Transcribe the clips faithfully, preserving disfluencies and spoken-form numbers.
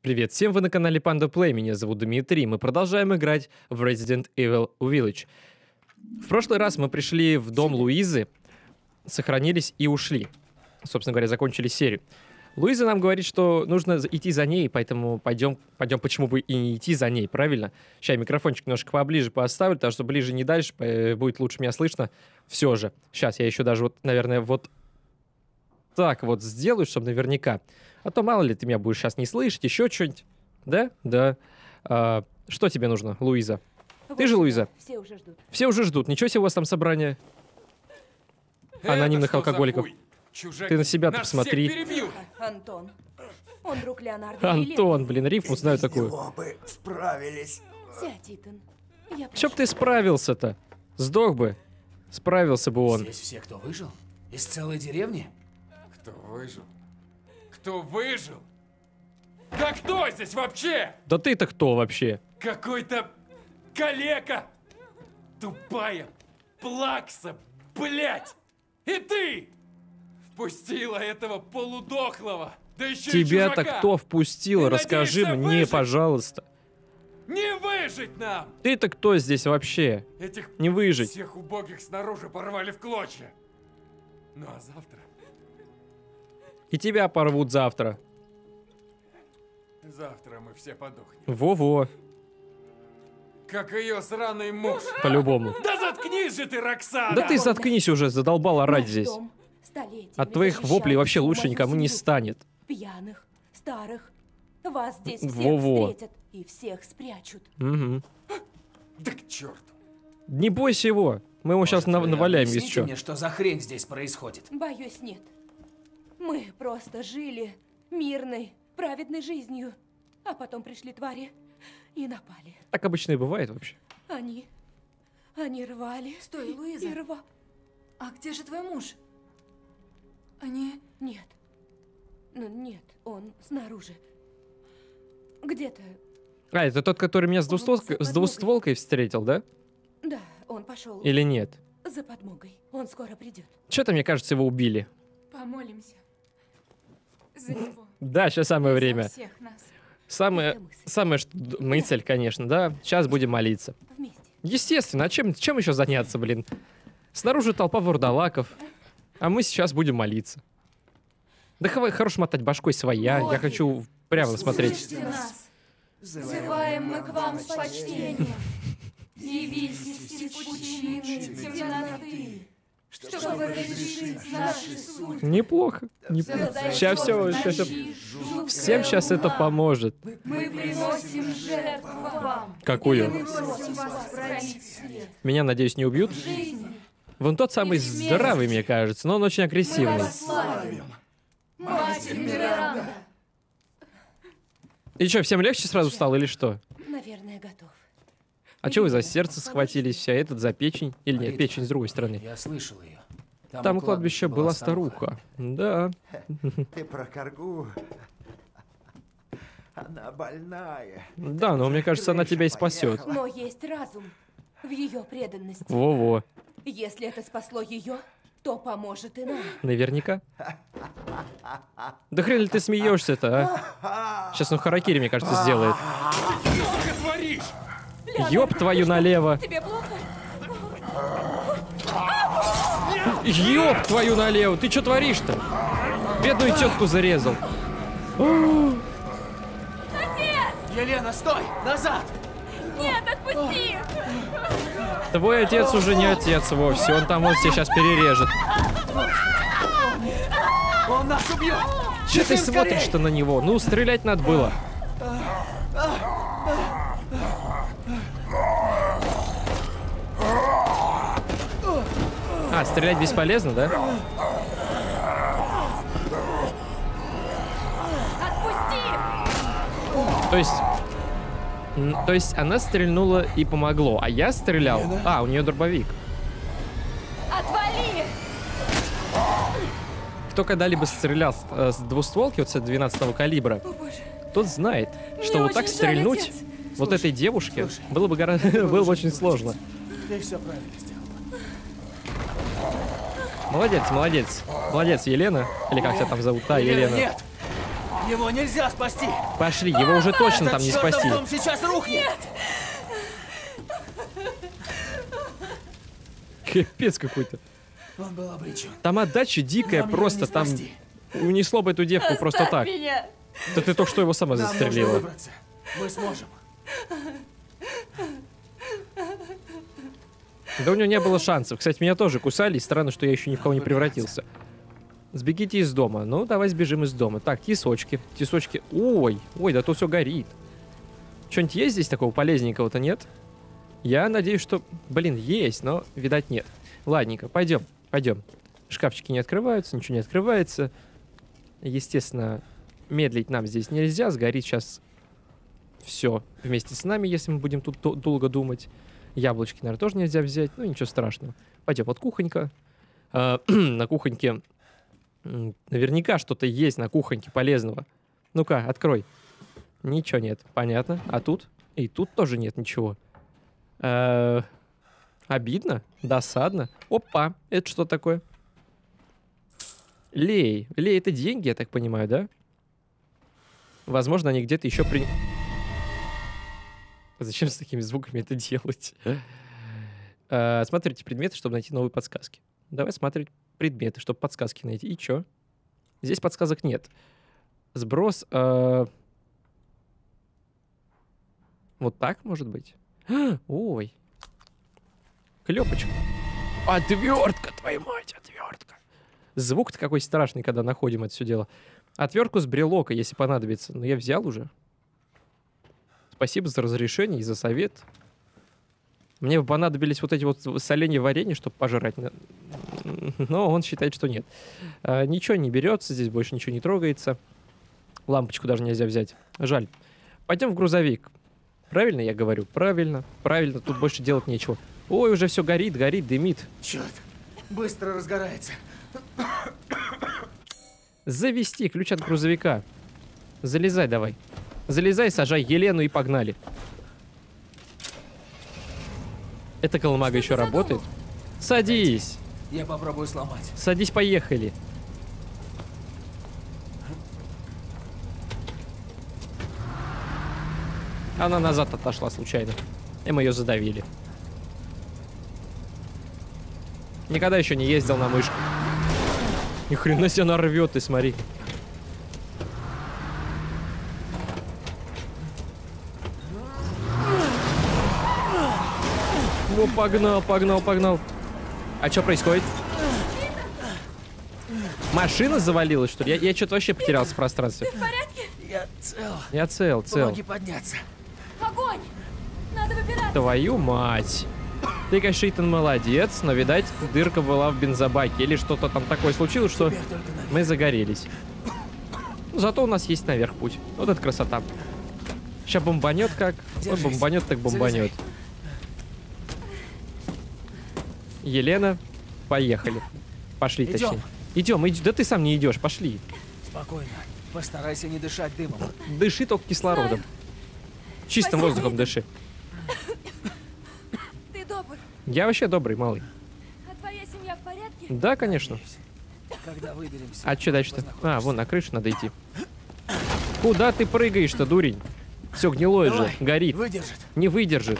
Привет всем, вы на канале Panda Play, меня зовут Дмитрий, мы продолжаем играть в Resident Evil Village. В прошлый раз мы пришли в дом Луизы, сохранились и ушли. Собственно говоря, закончили серию. Луиза нам говорит, что нужно идти за ней, поэтому пойдем, пойдем, почему бы и не идти за ней, правильно? Сейчас я микрофончик немножко поближе поставлю, потому что ближе не дальше, будет лучше меня слышно. Все же. Сейчас я еще даже, вот, наверное, вот так вот сделаю, чтобы наверняка. А то мало ли ты меня будешь сейчас не слышать, еще что-нибудь. Да? Да. А, что тебе нужно, Луиза? Вот ты же Луиза? Все уже ждут. Все уже ждут. Ничего себе у вас там собрание анонимных алкоголиков. Чужак, ты на себя-то посмотри. Антон. Он друг Леонардо. Антон, блин, рифму знаю такую. бы справились. Сядь, Итан. Я Чё б ты справился-то? Сдох бы. Справился бы он. Здесь все, кто выжил? Из целой деревни? Кто выжил? Кто выжил? Да кто здесь вообще? Да ты-то кто вообще? Какой-то калека! Тупая плакса, блять! И ты! Впустила этого полудохлого! Да еще Тебя-то и чужака! кто впустил? Ты Расскажи надеешься мне, выжить? пожалуйста. Не выжить нам! Ты-то кто здесь вообще? Этих Не выжить. всех убогих снаружи порвали в клочья. Ну а завтра? И тебя порвут завтра. Завтра мы все подохнем. Во-во. Как ее сраный муж. По-любому. Да заткнись же ты, Роксана! Да ты заткнись уже, задолбал орать здесь. От твоих воплей вообще лучше никому не станет. Пьяных, старых. Вас здесь всех Во-во. встретят и всех спрячут. Угу. Да к черту. Не бойся его. Мы ему сейчас Может, вы наваляем, если объясните что. мне, что за хрень здесь происходит? Боюсь, нет. Мы просто жили мирной, праведной жизнью. А потом пришли твари и напали. Так обычно и бывает вообще. Они... Они рвали. Стой, Луиза. И рва... А где же твой муж? Они... Нет. Ну, нет, он снаружи. Где-то... А, это тот, который меня с, Он двустволкой, за с двустволкой встретил, да? Да, он пошел Или нет? за подмогой. Он скоро придет. Что-то, мне кажется, его убили. Помолимся. За него. Да, сейчас самое За время. всех нас. Самое, Это мысль. самое что, д- мысль, конечно, да. Сейчас будем молиться. Вместе. Естественно, а чем, чем еще заняться, блин? Снаружи толпа вурдалаков, а мы сейчас будем молиться. Да хватит хорош мотать башкой своя, я хочу прямо смотреть. Слышите нас. Взываем мы к вам с почтением. Явитесь из пучины темноты, чтобы разрешить наши судьбы. Неплохо. Сейчас все, сейчас всем сейчас это поможет. Мы приносим жертву вам. Какую? Мы просим вас хранить свет. Меня, надеюсь, не убьют? Жизнь Вон тот самый здоровый, мне кажется, но он очень агрессивный. славим. Матерь Миранда. И что, всем легче сразу стало или что? Наверное, готов. А что вы за сердце схватились, вся этот за печень? Или нет, печень с другой стороны? Я слышал ее. Там у кладбища была старуха. Да. Ты про коргу. Она больная. Да, но мне кажется, она тебя и спасет. Но есть разум в ее преданности. Во-во. Если это спасло ее, то поможет и нам. Наверняка. Да хрен ли ты смеешься-то, а? Сейчас он харакири, мне кажется, сделает. Что творишь? Ёб твою налево. Тебе плохо? Ёб твою налево. Ты что творишь-то? Бедную тетку зарезал. Елена, стой! Назад! Нет, отпусти! Твой отец уже не отец вовсе. Он там вот тебя сейчас перережет. Он нас убьет! Че ты смотришь-то на него? Ну, стрелять надо было. А, стрелять бесполезно, да? То есть... м, То есть она стрельнула и помогло, а я стрелял... А, у нее дробовик. Отвали! Кто когда-либо стрелял с, э, с двустволки, вот с двенадцатого калибра, тот знает, что вот так очень жаль, стрельнуть отец. вот этой девушке было бы гораздо было бы очень сложно. Ты все правильно сделал. Молодец, молодец. Молодец, Елена. Или как тебя там зовут? Да, Елена. Нет! Его нельзя спасти! Пошли, его уже точно Этот там не чертов спасти. дом сейчас рухнет! Капец какой-то. Он был обречен. Там отдача дикая, Нам его просто не там спасти. унесло бы эту девку просто так. меня! Да ты только что его сама Нам нужно застрелила. выбраться. Мы сможем. Да у него не было шансов. Кстати, меня тоже кусали, и странно, что я еще ни в кого не превратился. Сбегите из дома. Ну, давай сбежим из дома. Так, тисочки. Тисочки. Ой, ой, да тут все горит. Что-нибудь есть здесь такого полезненького-то, нет? Я надеюсь, что... Блин, есть, но, видать, нет. Ладненько, пойдем, пойдем. Шкафчики не открываются, ничего не открывается. Естественно, медлить нам здесь нельзя. Сгорит сейчас все вместе с нами, если мы будем тут дол- долго думать. Яблочки, наверное, тоже нельзя взять. Ну, ничего страшного. Пойдем, вот кухонька. А, на кухоньке м, наверняка что-то есть на кухоньке полезного. Ну-ка, открой. Ничего нет. Понятно. А тут? И тут тоже нет ничего. Э, обидно? Досадно? Опа! Это что такое? Лей. Лей — это деньги, я так понимаю, да? Возможно, они где-то еще при... Зачем с такими звуками это делать? Э, смотрите предметы, чтобы найти новые подсказки. Давай смотреть предметы, чтобы подсказки найти. И чё? Здесь подсказок нет. Сброс... э, Вот так, может быть? Ой. Клёпочка. Отвертка, твою мать, отвертка. Звук-то какой страшный, когда находим это все дело. Отвертку с брелока, если понадобится. Но я взял уже. Спасибо за разрешение и за совет. Мне бы понадобились вот эти вот соленья варенья, чтобы пожрать. Но он считает, что нет. А, ничего не берется, здесь больше ничего не трогается. Лампочку даже нельзя взять. Жаль. Пойдем в грузовик. Правильно я говорю? Правильно. Правильно, тут больше делать нечего. Ой, уже все горит, горит, дымит. Черт, быстро разгорается. Завести ключ от грузовика. Залезай давай. Залезай, сажай Елену и погнали. Эта колымага еще работает? Садись. Я попробую сломать. Садись, поехали. Она назад отошла случайно. И мы ее задавили. Никогда еще не ездил на мышку. Ни хрена себе она рвет, ты смотри. Ну, погнал, погнал, погнал. А что происходит? Машина завалилась, что ли? Я, я что-то вообще потерялся в пространстве. В порядке? Я цел. Я цел, цел. Помоги подняться. Огонь! Надо выбираться. Твою мать. Ты, конечно, Итан, молодец, но, видать, дырка была в бензобаке. Или что-то там такое случилось, что Теперь только наверх. мы загорелись. Зато у нас есть наверх путь. Вот это красота. Сейчас бомбанет как. Вот Держись. бомбанет, так бомбанет. Залезай. Елена, поехали. Пошли, Идем. точнее. Идем, иди. Да ты сам не идешь, пошли. Спокойно. Постарайся не дышать дымом. Дыши только кислородом. Чистым Спасибо, воздухом Итан. дыши. Ты добр. Я вообще добрый, малый. А твоя семья в порядке? Да, конечно. Когда выберемся. А что дальше-то? А, познакомишься. вон на крышу надо идти. Куда ты прыгаешь-то, дурень? Все гнилое же, Давай, горит. выдержит. Не выдержит.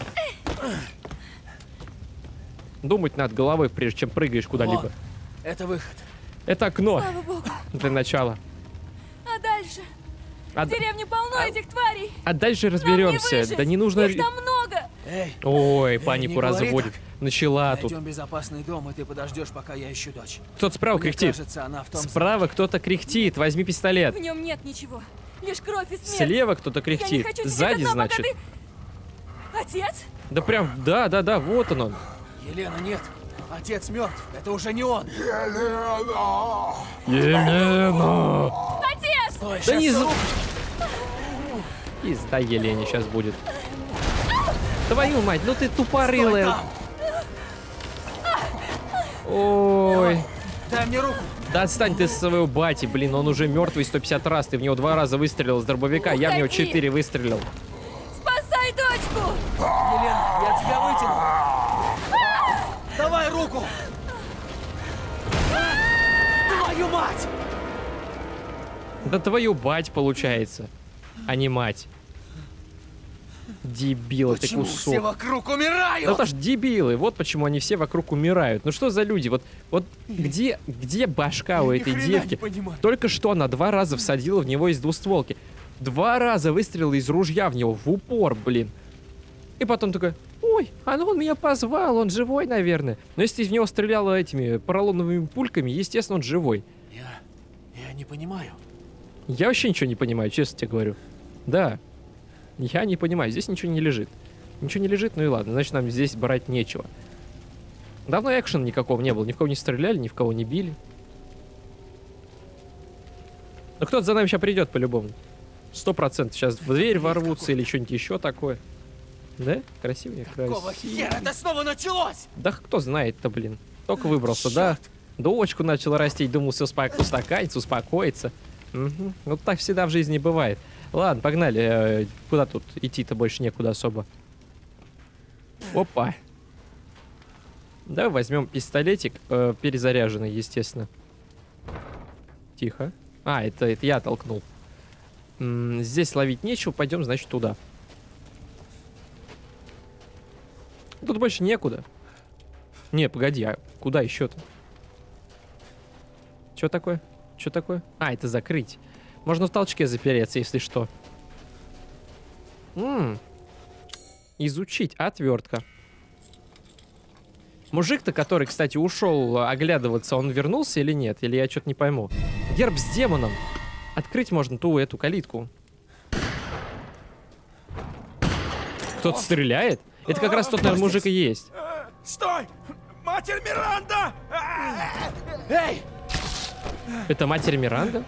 Думать надо головой, прежде чем прыгаешь куда-либо. Вот. Это выход. Это окно Слава богу. для начала. А дальше? А, В деревне полно этих тварей. а дальше Нам не разберемся. выжить. Да не нужно... Их там много. Эй, Ой, Эй, панику не говори разводит. так. Начала тут. найдем безопасный дом, и ты подождешь, пока я ищу дочь. Кто-то справа Мне кряхтит. кажется, она в том Справа кто-то кряхтит. Возьми пистолет. В нем нет ничего. Лишь кровь и смерть. Слева кто-то Я не кряхтит. хочу сидеть Сзади, одна, пока значит. ты- Отец? Да прям, да, да, да, вот он он. самом- Елена, нет. Отец мертв. Это уже не он. Елена! Отец! Стой, Да щас не сру. за... Пизда Елене сейчас будет. Твою мать, ну ты Стой тупорылая. там. Ой. Дай мне руку. Да отстань ты с своего бати, блин, он уже мертвый сто пятьдесят раз. Ты в него два раза выстрелил с дробовика, я в него Уходи. четыре выстрелил. Спасай дочку! Елена, я тебя вытяну. Давай руку. Твою мать! Да твою бать получается, а не мать. Дебилы, ты Почему кусок. все вокруг умирают? Ну это ж дебилы, вот почему они все вокруг умирают. Ну что за люди? Вот, вот где, где башка у Ни этой хрена девки? не понимаю. Только что она два раза всадила в него из двустволки. Два раза выстрелила из ружья в него, в упор, блин. И потом такая, ой, а ну он меня позвал, он живой, наверное. Но если ты в него стреляла этими поролоновыми пульками, естественно, он живой. Я... я не понимаю. Я вообще ничего не понимаю, честно тебе говорю. Да, я не понимаю, здесь ничего не лежит. Ничего не лежит, ну и ладно, значит нам здесь брать нечего. Давно экшена никакого не было, ни в кого не стреляли, ни в кого не били. Ну кто-то за нами сейчас придет по-любому. Сто процентов сейчас в дверь ворвутся или что-нибудь еще такое. Да? Красивее? Какого Красиво. хера это снова началось? Да кто знает-то, блин. Только выбрался, да? Дочку начал растить, думал, все успок... устаканится, успокоится. Угу. Вот так всегда в жизни бывает. Ладно, погнали. Э, куда тут идти-то больше некуда особо. Опа. Давай возьмем пистолетик, э, перезаряженный, естественно. Тихо. А, это, это я толкнул. М -м, здесь ловить нечего, пойдем, значит, туда. Тут больше некуда. Не, погоди, а куда еще-то? Что такое? Что такое? А, это закрыть. Можно в толчке запереться, если что. М -м. Изучить. Отвертка. Мужик-то, который, кстати, ушел оглядываться, он вернулся или нет? Или я что-то не пойму. Герб с демоном. Открыть можно ту эту калитку. Кто-то стреляет? Это как раз тот, наверное, мужик и есть. Стой! Матерь Миранда! Эй! Это матерь Миранда?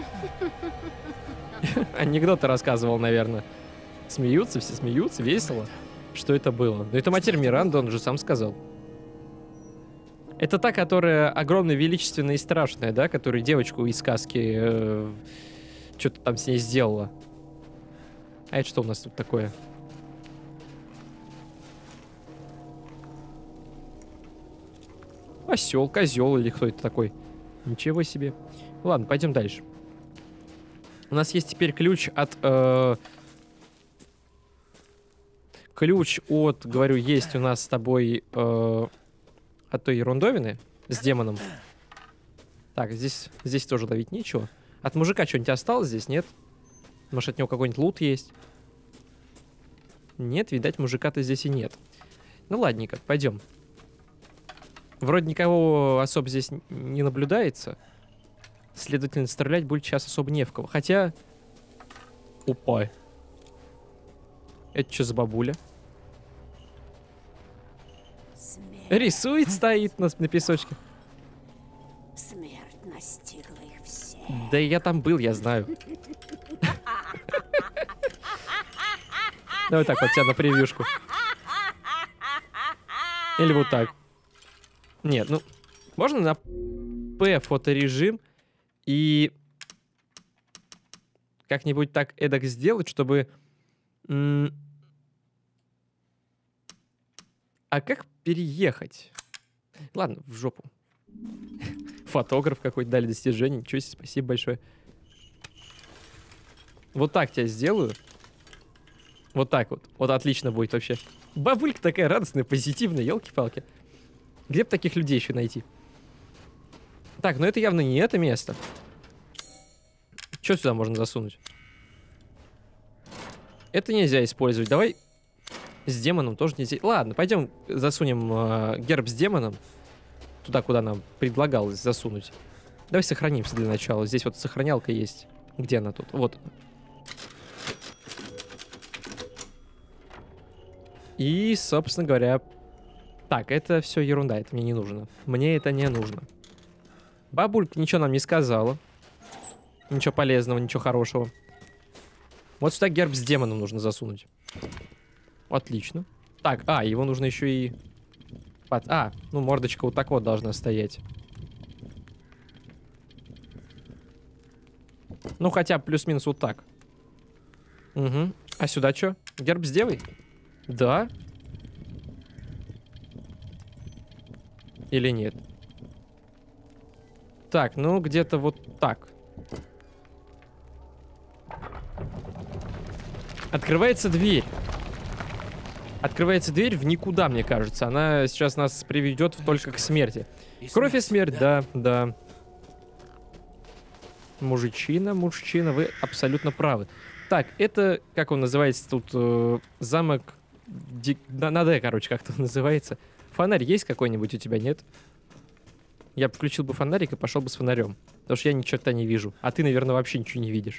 Анекдоты рассказывал, наверное. Смеются, все смеются, весело. Что это было? Ну это матерь Миранда, он же сам сказал. Это та, которая огромная, величественная и страшная, да? Которая девочку из сказки э, что-то там с ней сделала. А это что у нас тут такое? Осел, козел или кто это такой? Ничего себе. Ладно, пойдем дальше. У нас есть теперь ключ от... Э, ключ от, говорю, есть у нас с тобой... Э, от той ерундовины с демоном. Так, здесь, здесь тоже ловить нечего. От мужика что-нибудь осталось здесь, нет? Может, от него какой-нибудь лут есть? Нет, видать, мужика-то здесь и нет. Ну, ладненько, пойдем. Вроде никого особо здесь не наблюдается. Следовательно, стрелять будет сейчас особо не в кого. Хотя... Опа. Это что за бабуля? Рисует, стоит на, на песочке. Смерть настигла их всех. Да я там был, я знаю. Давай так вот тебя на превьюшку. Или вот так. Нет, ну... Можно на П фоторежим и... как-нибудь так эдак сделать, чтобы... А как переехать? Ладно, в жопу. Фотограф какой-то дали достижение. Ничего себе, спасибо большое. Вот так тебя сделаю. Вот так вот. Вот отлично будет вообще. Бабулька такая радостная, позитивная, елки-палки. Где бы таких людей еще найти? Так, ну это явно не это место. Что сюда можно засунуть? Это нельзя использовать. Давай... С демоном тоже нельзя. Ладно, пойдем засунем э, герб с демоном. Туда, куда нам предлагалось засунуть. Давай сохранимся для начала. Здесь вот сохранялка есть. Где она тут? Вот. И, собственно говоря... Так, это все ерунда. Это мне не нужно. Мне это не нужно. Бабулька ничего нам не сказала. Ничего полезного, ничего хорошего. Вот сюда герб с демоном нужно засунуть. Отлично. Так, а, его нужно еще и... Под... А, ну мордочка вот так вот должна стоять. Ну, хотя плюс-минус вот так. Угу. А сюда что? Герб с девой? Да. Или нет? Так, ну где-то вот так. Открывается дверь. Открывается дверь в никуда, мне кажется. Она сейчас нас приведет только к смерти. Кровь и смерть, да, да. Мужичина, мужчина, вы абсолютно правы. Так, это, как он называется тут, э, замок Ди... на, на Д, короче, как-то он называется. Фонарь есть какой-нибудь у тебя, нет? Я бы включил бы фонарик и пошел бы с фонарем. Потому что я ничего-то не вижу. А ты, наверное, вообще ничего не видишь.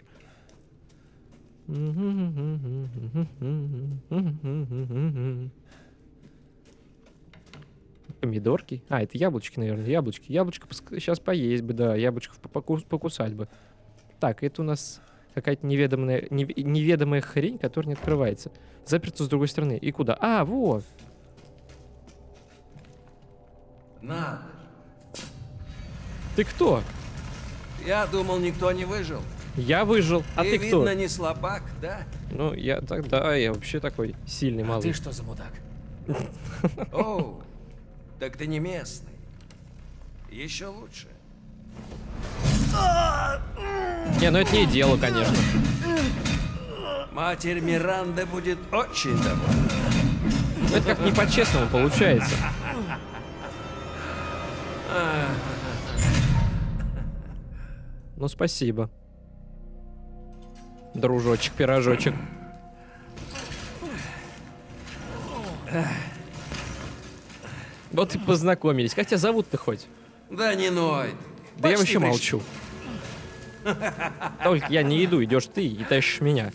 Помидорки. А, это яблочки, наверное. Яблочки. Яблочко сейчас поесть бы, да. Яблочко покус покусать бы. Так, это у нас какая-то неведомая, нев неведомая хрень, которая не открывается. Заперто с другой стороны. И куда? А, вот. Надо. Ты кто? Я думал, никто не выжил. Я выжил. А ты, ты видно, кто? не слабак, да? Ну, я так, да, я вообще такой сильный А малый. ты что за мудак? Оу, так ты не местный. Еще лучше. Не, ну это не дело, конечно. Матерь Миранда будет очень довольна. Ну, это как не по-честному получается. Ну, спасибо. Дружочек, пирожочек. Вот и познакомились. Как тебя зовут-то хоть? Да не ной. Да я Почти вообще пришли. молчу. Только я не иду, идешь ты и тащишь меня.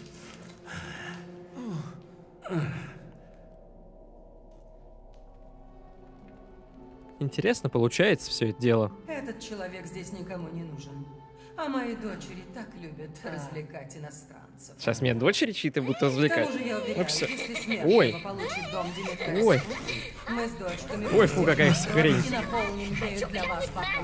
Интересно получается все это дело. Этот человек здесь никому не нужен. А мои дочери так любят развлекать иностранцев. Сейчас меня дочери чьи-то будут К развлекать. тому же я Ну уверяю, всё. если Ой. смертного получит дом Димитрия, Ой. мы с дочками Ой, фу, какая будем хрень. и наполним ею для вас бокал.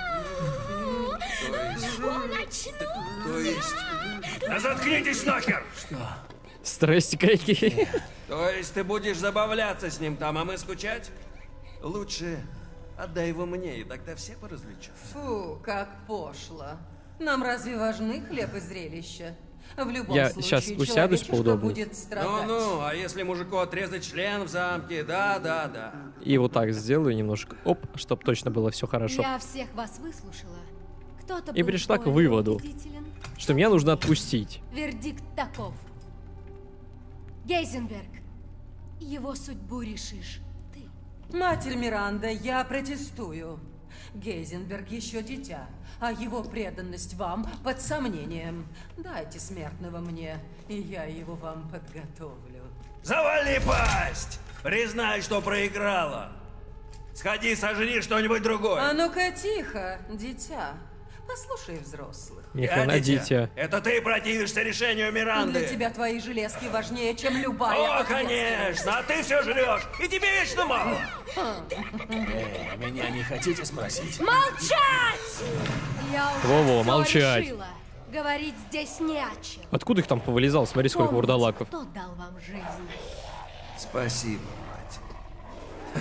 То есть... Да заткнитесь нахер! Здрасте, какие. То есть ты будешь забавляться с ним там, а мы скучать? Лучше отдай его мне, и тогда все поразвлечутся. Фу, как пошло. Нам разве важны хлеб и зрелища? В любом Я случае, щас усядусь человечишка поудобнее. будет страдать. Ну-ну, а если мужику отрезать член в замке? Да-да-да. И вот так сделаю немножко. Оп, чтоб точно было все хорошо. Я всех вас выслушала. Кто-то И был пришла к более выводу, убедителен. что меня нужно отпустить. Вердикт таков. Гейзенберг, его судьбу решишь ты. Матерь Миранда, я протестую. Гейзенберг еще дитя, а его преданность вам под сомнением. Дайте смертного мне, и я его вам подготовлю. Завали пасть! Признай, что проиграла. Сходи, сожри что-нибудь другое. А ну-ка тихо, дитя. Послушай взрослых. Ни хрена Я дитя. дитя. Это ты противишься решению Миранды. Для тебя твои железки важнее, чем любая О, ответственность. конечно, а ты все жрешь, и тебе вечно мало. Эй, меня не хотите спросить? Молчать! Я уже Во-во, всё молчать. решила. Говорить здесь не о чем. Откуда их там повылезал? Смотри, сколько Помните, вурдалаков. кто дал вам жизнь? Спасибо, мать.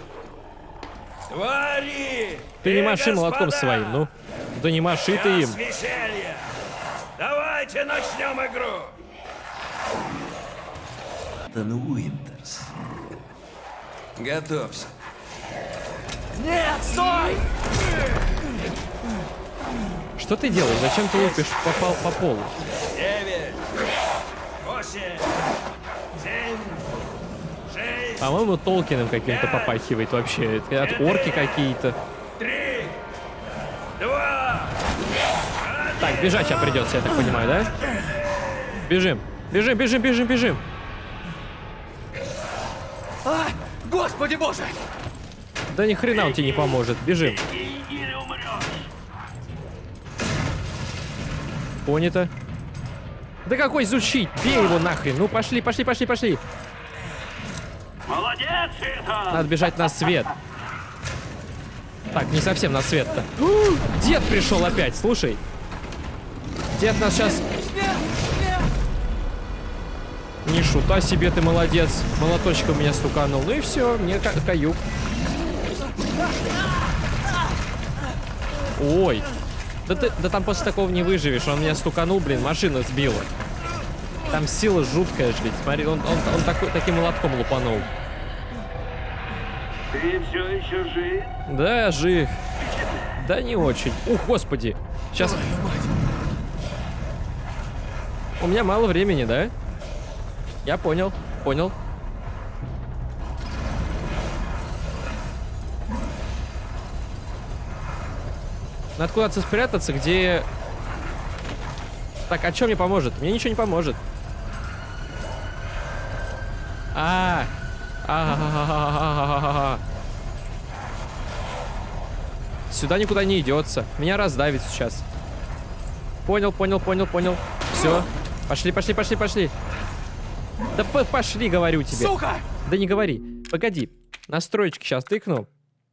Твари! Ты не и маши молотком господа! своим, ну. Да не маши ты им. Час веселья! Давайте начнем игру! Тан Уинтерс. Готовься. Нет, стой! Что ты делаешь? Зачем ты лупишь по, пол- по полу? Девять, восемь, семь, шесть, По-моему, Толкиным каким-то попахивает вообще. Это от орки какие-то. три, два. Так, бежать сейчас придется, я так понимаю, да? Бежим. Бежим, бежим, бежим, бежим. А, Господи боже! Да ни хрена он тебе не поможет. Бежим. Понято. Да какой изучить? Бей его нахрен. Ну пошли, пошли, пошли, пошли. Молодец, Итан! Надо бежать на свет. Так, не совсем на свет-то. Дед пришел опять, слушай. Дед нас сейчас... Не шута себе, ты молодец. Молоточком меня стуканул. Ну и все, мне ка- каюк. Ой. Да, ты, да там после такого не выживешь. Он меня стуканул, блин, машина сбила. Там Там сила жуткая, жить. Смотри, он, он, он такой, таким молотком лупанул. Ты все еще жив? Да, жив. Да не очень. Ух, господи. Сейчас... У меня мало времени, да? Я понял, понял. Надо куда-то спрятаться, где... Так, а что мне поможет? Мне ничего не поможет. А, а, сюда никуда не идется. Меня раздавит сейчас. Понял, понял, понял, понял. Все. Пошли, пошли, пошли, пошли. Да пошли, говорю тебе. Сука! Да не говори. Погоди. Настроечки сейчас тыкну.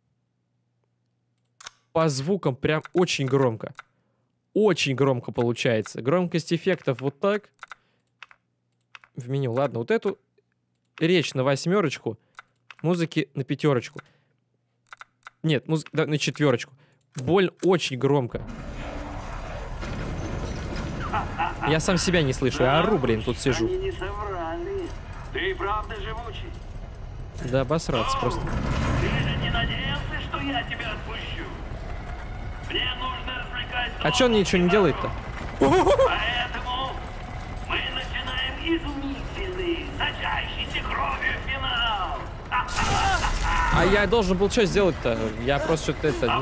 По звукам прям очень громко. Очень громко получается. Громкость эффектов вот так. В меню. Ладно, вот эту речь на восьмерочку. Музыки на пятерочку. Нет, муз... да, на четверочку. Боль очень громко. Я сам себя не слышу. Я ору, блин, тут сижу. Они не соврали. Ты правда живучий? Да обосраться просто. Ты же не надеялся, что я тебя отпущу? Мне нужно развлекать... А чё он ничего не делает-то? Поэтому мы начинаем изумительный, сочащийся кровью финал. А я должен был что сделать-то? Я просто что-то это...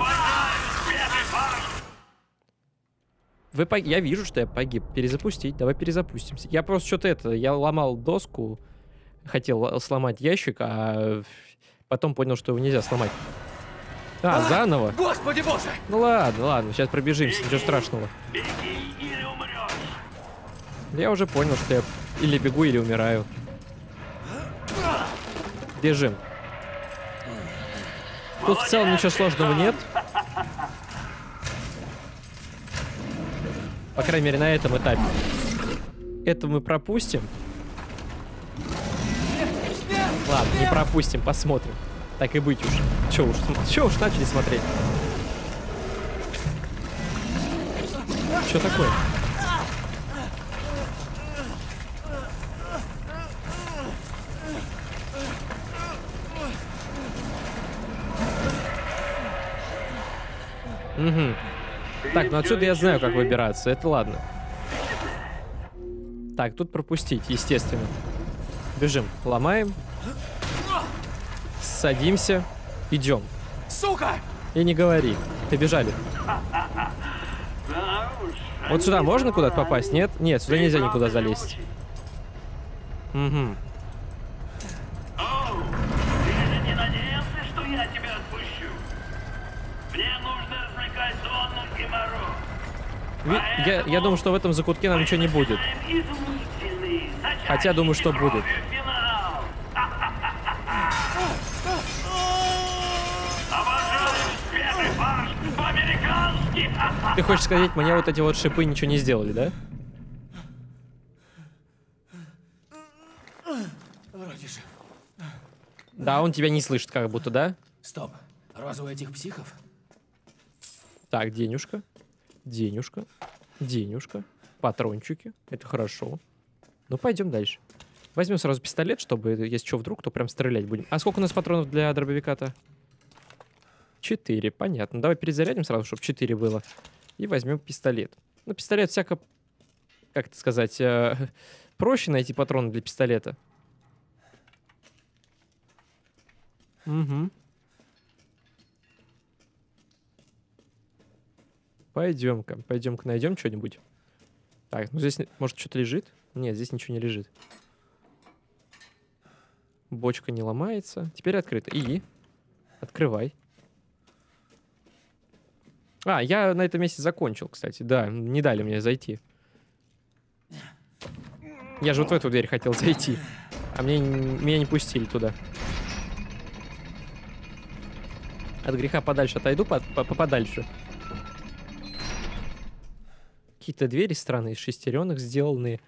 Вы пог... Я вижу, что я погиб. Перезапустить. Давай перезапустимся. Я просто что-то это... Я ломал доску. Хотел сломать ящик, а потом понял, что его нельзя сломать. А, заново? Господи боже! Ну ладно, ладно. Сейчас пробежимся. Ничего страшного. Беги или умрешь. Я уже понял, что я или бегу, или умираю. Бежим. Тут в целом ничего сложного нет. По крайней мере, на этом этапе. Это мы пропустим. Ладно, не пропустим, посмотрим. Так и быть уж. Че уж, че уж начали смотреть? Что такое? Угу. Так, ну отсюда я знаю, как выбираться. Это ладно. Так, тут пропустить, естественно. Бежим, ломаем. Садимся. Идем. Сука! И не говори. Побежали. Вот сюда можно куда-то попасть? Нет? Нет, сюда нельзя никуда залезть. Угу. Ты же не надеялся, что я тебя отпущу? Мне нужно развлекать зону и Моро. Я, я думаю, что в этом закутке нам ничего не будет. Хотя думаю, что будет. Ты хочешь сказать, мне вот эти вот шипы ничего не сделали, да? Вроде же. Да, он тебя не слышит как будто, да? Стоп. Разве у этих психов? Так, денежка. Денежка. Денежка. Патрончики. Это хорошо. Ну, пойдем дальше. Возьмем сразу пистолет, чтобы, если что, вдруг, то прям стрелять будем. А сколько у нас патронов для дробовика-то? Четыре, понятно. Давай перезарядим сразу, чтобы четыре было. И возьмем пистолет. Ну, пистолет всяко, как это сказать, э, проще найти патроны для пистолета. Угу. Пойдем-ка, пойдем-ка найдем что-нибудь. Так, ну здесь, может, что-то лежит? Нет, здесь ничего не лежит. Бочка не ломается. Теперь открыто. И? Открывай. А, я на этом месте закончил, кстати. Да, не дали мне зайти. Я же вот в эту дверь хотел зайти. А мне, меня не пустили туда. От греха подальше отойду, по, по, подальше. Какие-то двери странные, из шестеренок сделанные.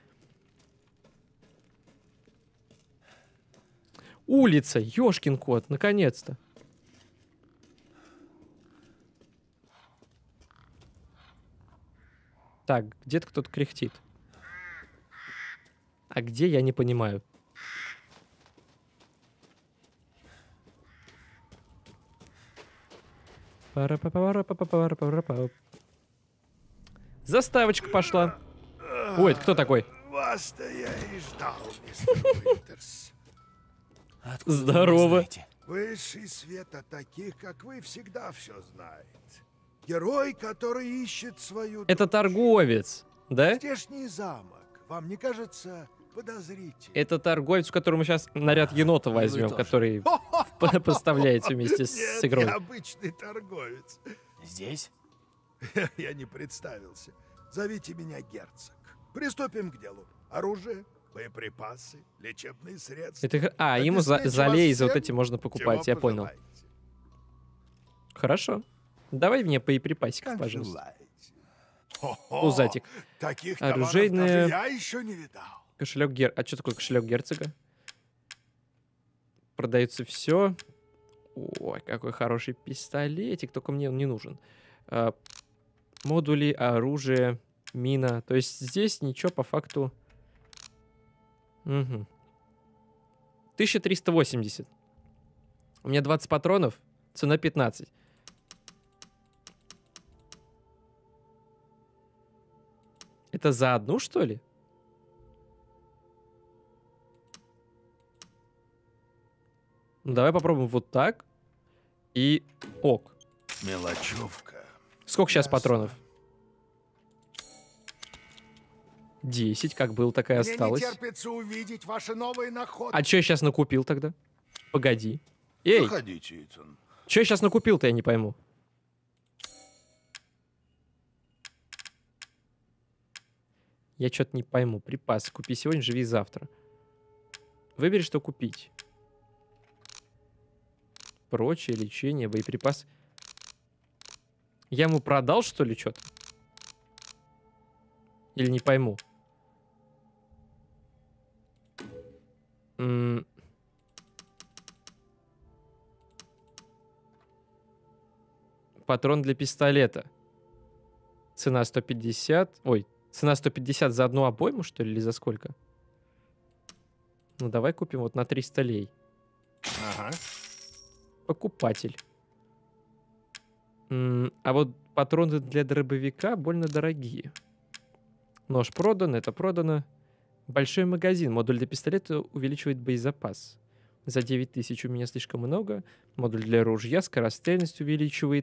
Улица, ёшкин кот, наконец-то. Так, где-то кто-то кряхтит. А где, я не понимаю. Заставочка пошла. Ой, это кто такой? Вас-то я и ждал, мистер Уинтерс. Здорово. Высший свет от таких, как вы, всегда все знает. Герой, который ищет свою... Это торговец, да? Здешний замок. Вам не кажется подозрительным? Это торговец, у которого мы сейчас наряд енота возьмем, который поставляется вместе с игрой. Нет, необычный торговец. Здесь? Я не представился. Зовите меня герцог. Приступим к делу. Оружие, боеприпасы, лечебные средства. Это... А, ему за, за лейзы вот эти можно покупать, я понял. Хорошо. Давай мне боеприпасиков, пожалуйста. Пузатик. Таких оружейные... я еще не видал. Кошелек гер... А что такое кошелек герцога? Продается все. Ой, какой хороший пистолетик. Только мне он не нужен. А, модули, оружие, мина. То есть здесь ничего по факту... Угу. тысяча триста восемьдесят. У меня двадцать патронов. Цена пятнадцать. Это за одну, что ли? Ну, давай попробуем вот так. И ок. Мелочевка. Сколько сейчас патронов? десять, как был, так и Мне осталось. не терпится увидеть ваши новые находки. А что я сейчас накупил тогда? Погоди. Эй, Заходите, Итан. что я сейчас накупил-то, я не пойму. Я что-то не пойму. Припасы. Купи сегодня, живи завтра. Выбери, что купить. Прочее, лечение, боеприпас. Я ему продал, что ли, что-то? Или не пойму? М- Патрон для пистолета. Цена сто пятьдесят. Ой, цена сто пятьдесят за одну обойму, что ли, или за сколько? Ну, давай купим вот на триста лей. Ага. Покупатель. М, А вот патроны для дробовика больно дорогие. Нож продан, это продано. Большой магазин. Модуль для пистолета увеличивает боезапас. За девять тысяч у меня слишком много. Модуль для ружья скорострельность увеличивает.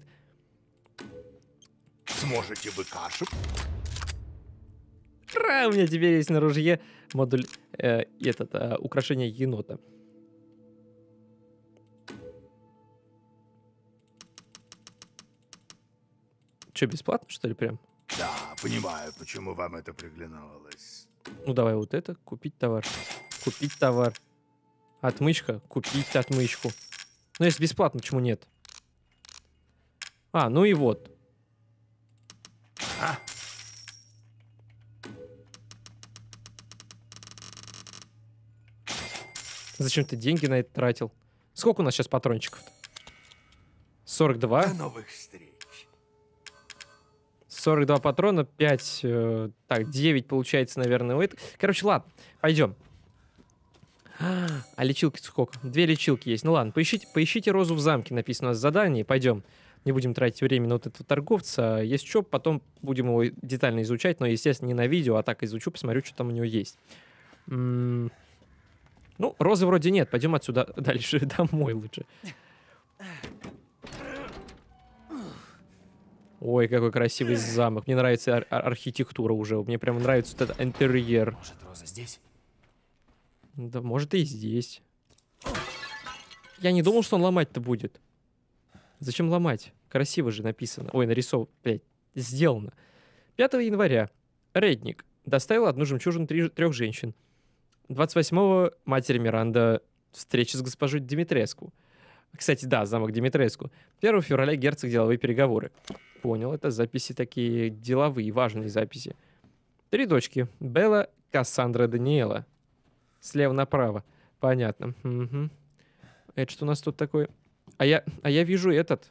Сможете вы кашу? Ура! У меня теперь есть на ружье модуль э, этот, э, украшение енота. Че, бесплатно, что ли, прям? Да, понимаю, почему вам это приглянулось. Ну, давай вот это. Купить товар. Купить товар. Отмычка. Купить отмычку. Ну, если бесплатно, почему нет? А, ну и вот. А? Зачем ты деньги на это тратил? Сколько у нас сейчас патрончиков-то? сорок два. До новых встреч. сорок два патрона, пять, э, так, девять получается, наверное, у этого. Короче, ладно, пойдем. А лечилки сколько? Две лечилки есть. Ну ладно, поищите, поищите розу в замке, написано у нас в задании. Пойдем. Не будем тратить время на вот этого торговца. Если что, потом будем его детально изучать, но, естественно, не на видео, а так изучу, посмотрю, что там у него есть. М- Ну, розы вроде нет. Пойдем отсюда дальше, домой лучше. Ой, какой красивый замок. Мне нравится ар- ар- архитектура уже. Мне прям нравится вот этот интерьер. Может, Роза здесь? Да, может, и здесь. Я не думал, что он ломать-то будет. Зачем ломать? Красиво же написано. Ой, нарисовано. Блять, сделано. пятого января. Редник доставил одну жемчужину три- трех женщин. двадцать восьмого матери Миранда встреча с госпожой Димитреску. Кстати, да, замок Димитреску. первого февраля герцог деловые переговоры. Понял, это записи такие деловые, важные записи. Три дочки. Белла, Кассандра, Даниэла. Слева направо. Понятно. Угу. Это что у нас тут такое? А я, а я вижу этот.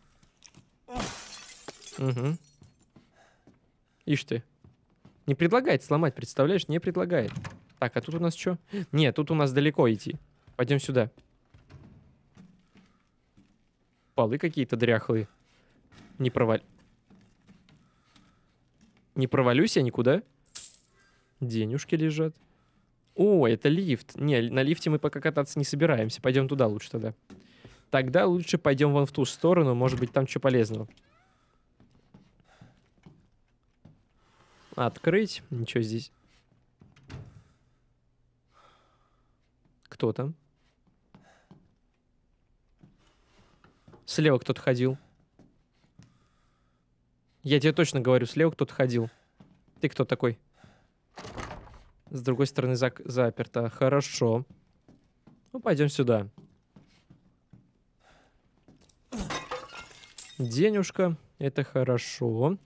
Угу. Ишь ты. Не предлагает сломать, представляешь? Не предлагает. Так, а тут у нас что? Нет, тут у нас далеко идти. Пойдем сюда. Полы какие-то дряхлые. Не проваль... Не провалюсь я никуда. Денежки лежат. О, это лифт. Не, на лифте мы пока кататься не собираемся. Пойдем туда лучше тогда. Тогда лучше пойдем вон в ту сторону. Может быть, там что полезного. Открыть. Ничего здесь. Кто там? Слева кто-то ходил. Я тебе точно говорю, слева кто-то ходил. Ты кто такой? С другой стороны зак- заперто. Хорошо. Ну, пойдем сюда. Денежка. Это хорошо.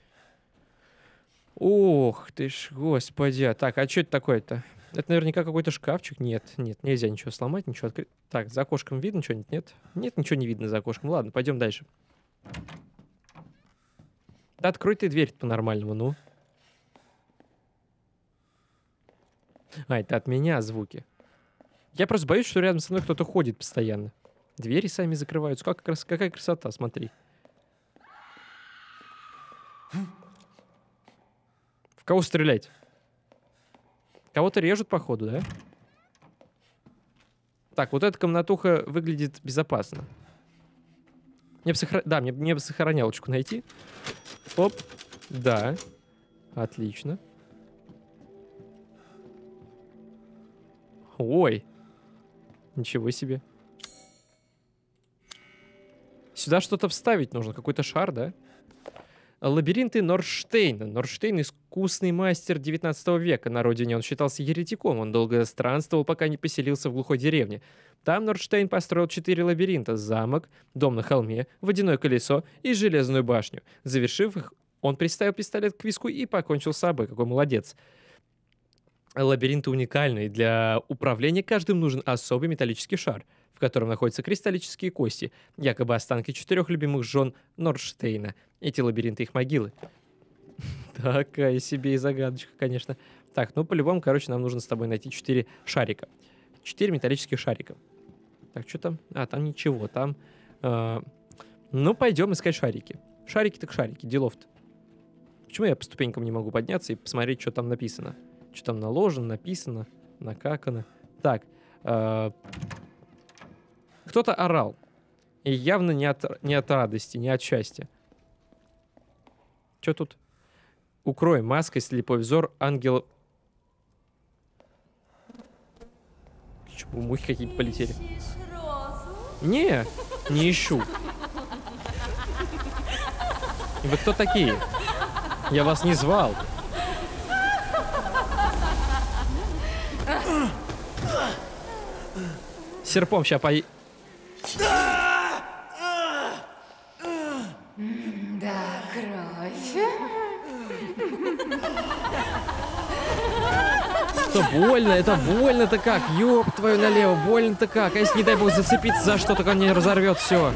Ох ты ж, господи. Так, а что это такое-то? Это наверняка какой-то шкафчик. Нет, нет, нельзя ничего сломать, ничего открыть. Так, за окошком видно что-нибудь? Нет? Нет, ничего не видно за окошком. Ладно, пойдем дальше. Да открой ты дверь по-нормальному, ну. А, это от меня звуки. Я просто боюсь, что рядом со мной кто-то ходит постоянно. Двери сами закрываются. Как, крас... Какая красота, смотри. В кого стрелять? Кого-то режут, походу, да? Так, вот эта комнатуха выглядит безопасно. Мне бы сохра... Да, мне, мне бы сохранялочку найти. Оп. Да. Отлично. Ой. Ничего себе. Сюда что-то вставить нужно. Какой-то шар, да? Лабиринты Норштейна. Норштейн — искусный мастер девятнадцатого века. На родине он считался еретиком. Он долго странствовал, пока не поселился в глухой деревне. Там Норштейн построил четыре лабиринта: замок, дом на холме, водяное колесо и железную башню. Завершив их, он приставил пистолет к виску и покончил с собой. Какой молодец. Лабиринты уникальны. Для управления каждым нужен особый металлический шар, в котором находятся кристаллические кости, якобы останки четырех любимых жен Норштейна. Эти лабиринты — их могилы. Такая себе и загадочка, конечно. Так, ну по-любому, короче, нам нужно с тобой найти четыре шарика. Четыре металлических шарика. Так, что там? А, там ничего, там... Э, ну, пойдем искать шарики. Шарики так шарики, делов-то. Почему я по ступенькам не могу подняться и посмотреть, что там написано? Что там наложено, написано, накакано. Так, э, кто-то орал. И явно не от, не от радости, не от счастья. Что тут? Укрой маской слепой взор ангела... Что, мухи какие-то полетели? Не, не ищу. И вы кто такие? Я вас не звал. Серпом ща по... Да, кровь. Это больно, это больно-то как? Ёб твою налево, больно-то как? А если, не дай бог, зацепиться за что, так он не разорвет все.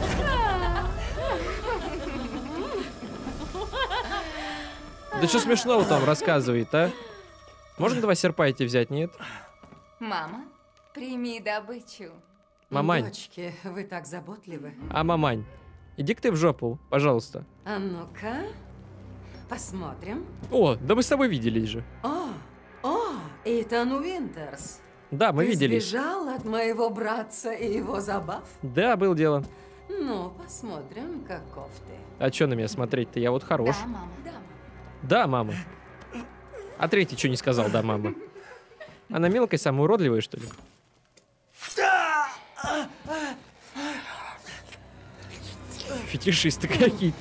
Да что смешного там рассказывает, а? Можно два серпа идти взять, нет? Мама, прими добычу. Мамань. Дочки, вы так заботливы. А, мамань, иди-ка ты в жопу, пожалуйста. А ну-ка, посмотрим. О, да мы с тобой виделись же. О, о, Итан Уинтерс. Да, мы Ты виделись. сбежал от моего братца и его забав? Да, было дело. Ну, посмотрим, каков ты. А что на меня смотреть-то? Я вот хорош. Да, мама. Да, мама. Да, мама. А третий что не сказал, да, мама? Она мелкая, самая уродливая, что ли? Фетишисты какие-то.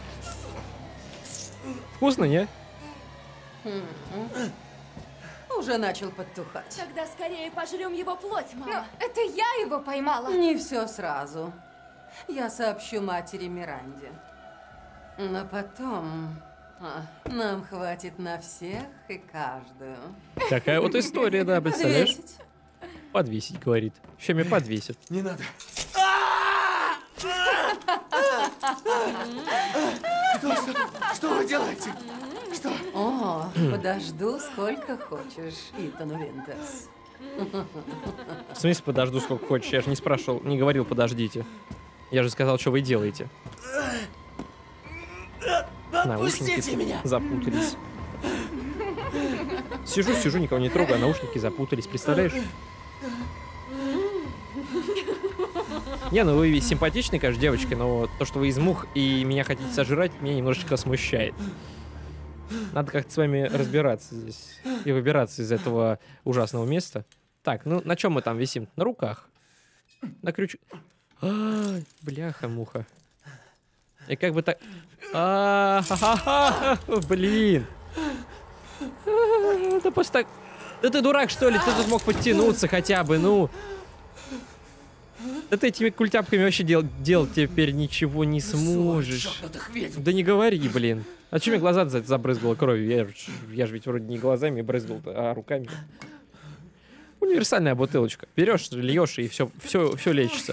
Вкусно, не? Уже начал подтухать. Тогда скорее пожрем его плоть, мама. Но это я его поймала. Не все сразу. Я сообщу матери Миранде. Но потом а, нам хватит на всех и каждую. Такая вот история, да, представляешь? Подвесить. Подвесить, говорит. Еще меня подвесит. Не надо. Что, что, что вы делаете? Что? О, подожду сколько хочешь, Итан Винтерс. В смысле подожду сколько хочешь? Я же не спрашивал, не говорил подождите. Я же сказал, что вы делаете. Наушники меня. запутались. Сижу, сижу, никого не трогаю, а наушники запутались, представляешь? Не, ну вы симпатичные, конечно, девочки, но то, что вы из мух и меня хотите сожрать, меня немножечко смущает. Надо как-то с вами разбираться здесь и выбираться из этого ужасного места. Так, ну на чем мы там висим? На руках. На крюч... А, бляха-муха. И как бы так... А, ха-ха-ха, блин. А, да просто так... Да ты дурак, что ли? Ты тут мог подтянуться хотя бы, ну... Да ты этими культяпками вообще дел делать теперь ничего не сможешь. Да не говори, блин. А че мне глаза за забрызгало кровью? Я, я же ведь вроде не глазами брызгал, а руками. Универсальная бутылочка. Берешь, льешь, и все, все, все лечится.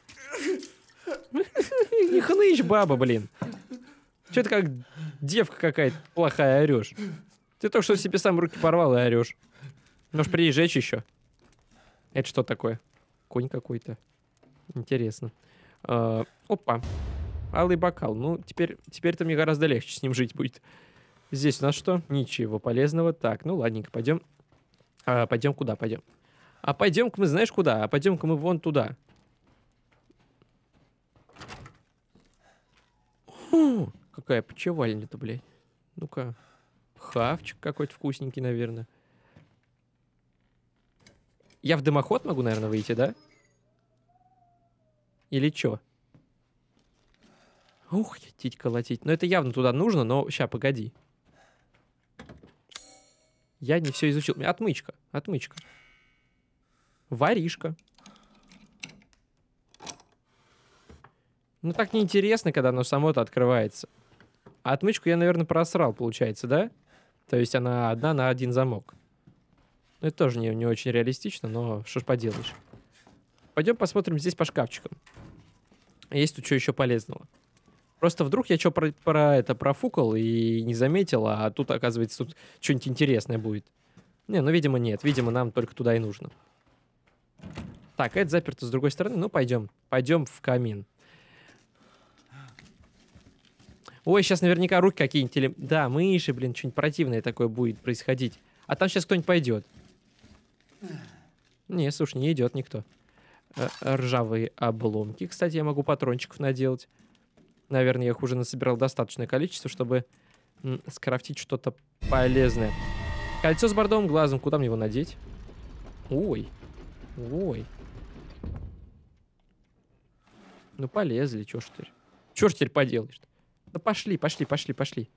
Не хнычь, баба, блин. Че ты как девка какая-то плохая орешь? Ты только что себе сам руки порвал и орешь. Может, прижечь еще? Это что такое? Конь какой-то. Интересно. А, опа. Алый бокал. Ну, теперь, теперь-то мне гораздо легче с ним жить будет. Здесь у нас что? Ничего полезного. Так, ну ладненько, пойдем. А, пойдем куда пойдем? А пойдем-ка мы, знаешь, куда? А пойдем-ка мы вон туда. Фу, какая почевальня-то, блядь. Ну-ка. Хавчик какой-то вкусненький, наверное. Я в дымоход могу, наверное, выйти, да? Или чё? Ух, тить колотить. Ну, это явно туда нужно, но... Ща, погоди. Я не все изучил. Отмычка, отмычка. Воришка. Ну, так неинтересно, когда оно само-то открывается. А отмычку я, наверное, просрал, получается, да? То есть она одна на один замок. Ну, это тоже не, не очень реалистично, но что ж поделаешь. Пойдем посмотрим здесь по шкафчикам. Есть тут что еще полезного. Просто вдруг я что про, про это профукал и не заметил, а тут, оказывается, тут что-нибудь интересное будет. Не, ну, видимо, нет. Видимо, нам только туда и нужно. Так, это заперто с другой стороны. Ну, пойдем. Пойдем в камин. Ой, сейчас наверняка руки какие-нибудь... Или... Да, мыши, блин, что-нибудь противное такое будет происходить. А там сейчас кто-нибудь пойдет. Не, слушай, не идет никто. Ржавые обломки. Кстати, я могу патрончиков наделать. Наверное, я их уже насобирал достаточное количество, чтобы скрафтить что-то полезное. Кольцо с бордовым глазом. Куда мне его надеть? Ой. Ой. Ну, полезли. Чё ж теперь? Чё ж теперь поделаешь-то? Да пошли, пошли, пошли, пошли.